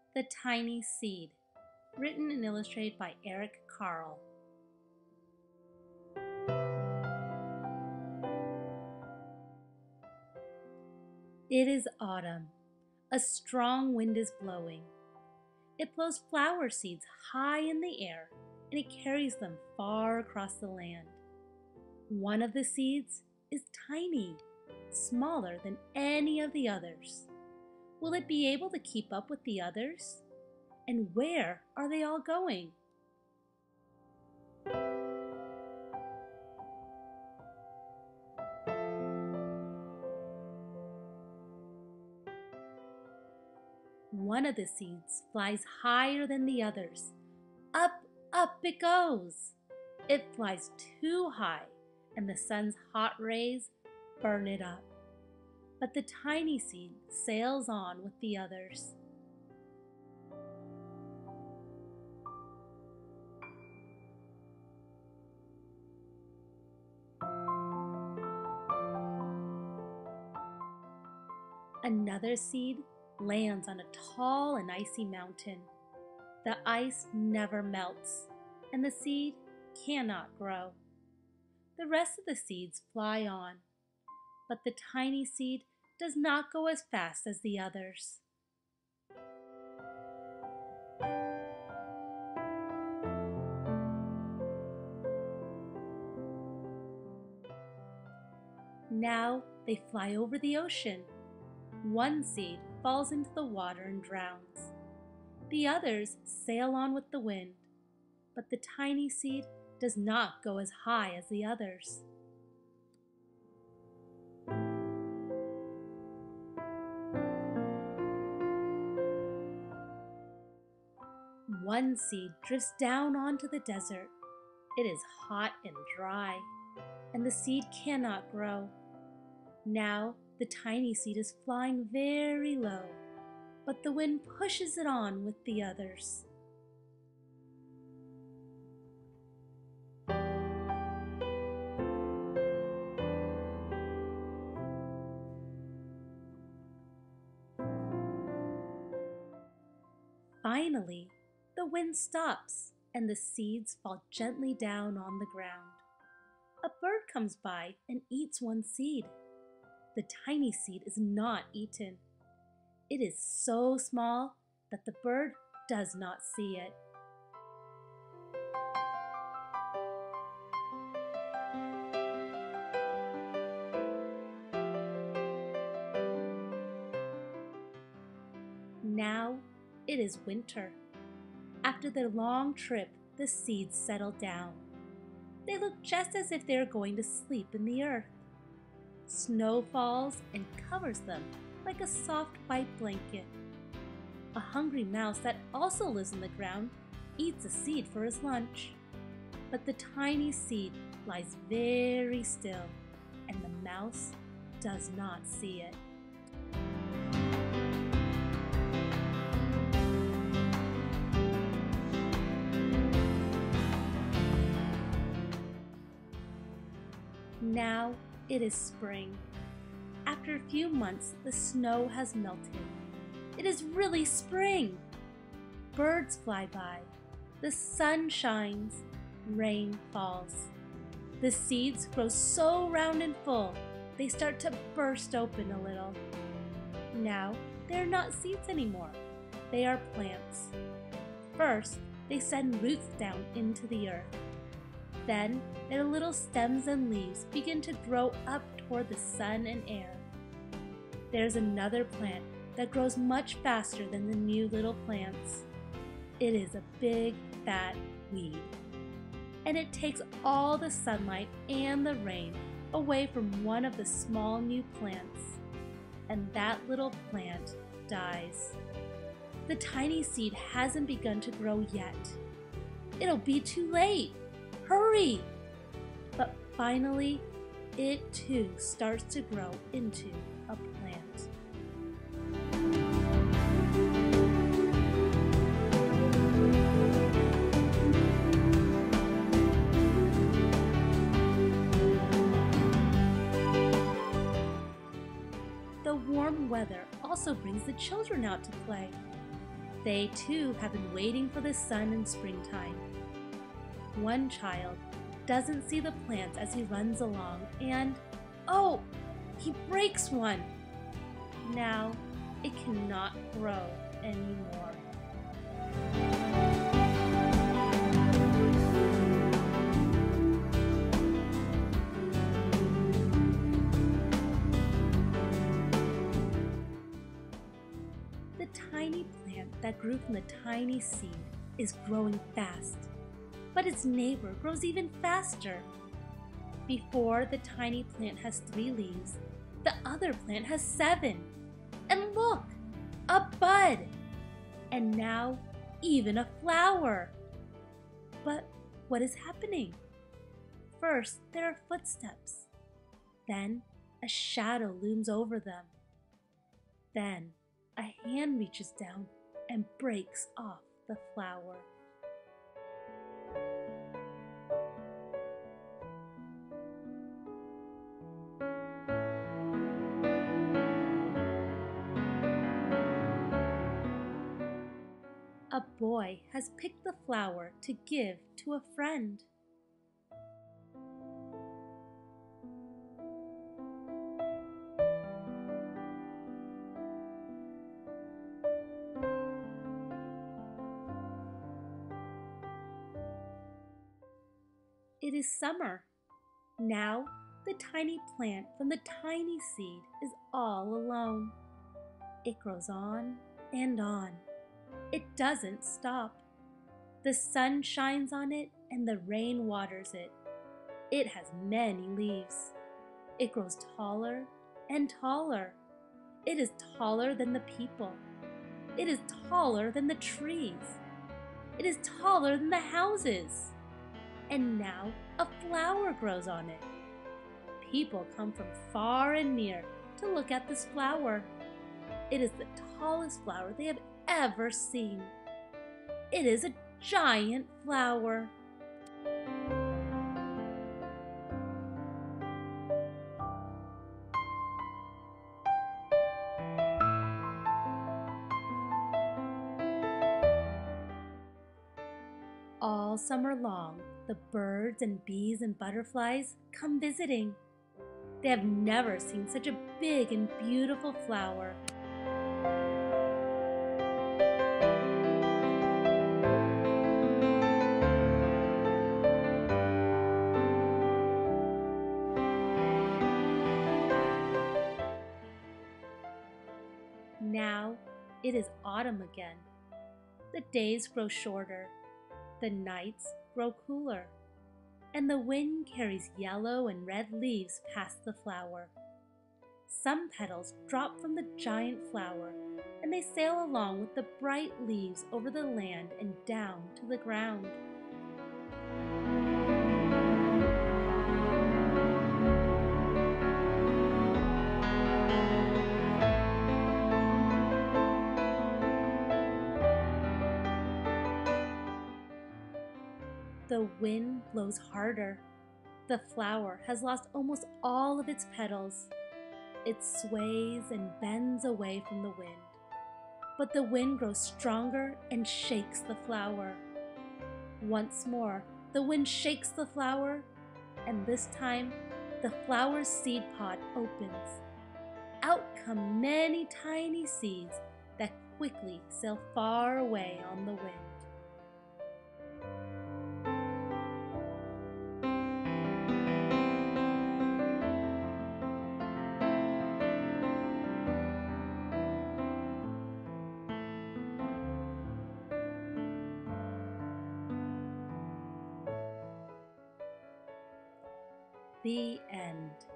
The Tiny Seed, written and illustrated by Carle. It is autumn. A strong wind is blowing. It blows flower seeds high in the air, and it carries them far across the land. One of the seeds is tiny, smaller than any of the others. Will it be able to keep up with the others? And where are they all going? One of the seeds flies higher than the others. Up, up it goes. It flies too high, and the sun's hot rays burn it up. But the tiny seed sails on with the others. Another seed lands on a tall and icy mountain. The ice never melts, and the seed cannot grow. The rest of the seeds fly on, but the tiny seed does not go as fast as the others. Now they fly over the ocean. One seed falls into the water and drowns. The others sail on with the wind, but the tiny seed does not go as high as the others. One seed drifts down onto the desert. It is hot and dry, and the seed cannot grow. Now the tiny seed is flying very low, but the wind pushes it on with the others. Finally, the wind stops and the seeds fall gently down on the ground. A bird comes by and eats one seed. The tiny seed is not eaten. It is so small that the bird does not see it. Now it is winter. After their long trip, the seeds settle down. They look just as if they are going to sleep in the earth. Snow falls and covers them like a soft white blanket. A hungry mouse that also lives in the ground eats a seed for his lunch. But the tiny seed lies very still, and the mouse does not see it. Now it is spring. After a few months, the snow has melted. It is really spring. Birds fly by. The sun shines. Rain falls. The seeds grow so round and full, they start to burst open a little. Now, they are not seeds anymore. They are plants. First, they send roots down into the earth. Then, their little stems and leaves begin to grow up toward the sun and air. There's another plant that grows much faster than the new little plants. It is a big, fat weed. And it takes all the sunlight and the rain away from one of the small new plants. And that little plant dies. The tiny seed hasn't begun to grow yet. It'll be too late. Hurry! But finally, it too starts to grow into a plant. The warm weather also brings the children out to play. They too have been waiting for the sun in springtime. One child doesn't see the plants as he runs along and, oh, he breaks one. Now it cannot grow anymore. The tiny plant that grew from the tiny seed is growing fast, but its neighbor grows even faster. Before the tiny plant has 3 leaves, the other plant has 7. And look, a bud! And now even a flower. But what is happening? First, there are footsteps. Then a shadow looms over them. Then a hand reaches down and breaks off the flower. A boy has picked the flower to give to a friend. It is summer. Now the tiny plant from the tiny seed is all alone. It grows on and on. It doesn't stop. The sun shines on it and the rain waters it. It has many leaves. It grows taller and taller. It is taller than the people. It is taller than the trees. It is taller than the houses. And now a flower grows on it. People come from far and near to look at this flower. It is the tallest flower they have ever seen. It is a giant flower. All summer long, the birds and bees and butterflies come visiting. They have never seen such a big and beautiful flower. Now it is autumn again. The days grow shorter, the nights grow cooler, and the wind carries yellow and red leaves past the flower. Some petals drop from the giant flower, and they sail along with the bright leaves over the land and down to the ground. The wind blows harder. The flower has lost almost all of its petals. It sways and bends away from the wind. But the wind grows stronger and shakes the flower. Once more, the wind shakes the flower, and this time, the flower's seed pod opens. Out come many tiny seeds that quickly sail far away on the wind. The end.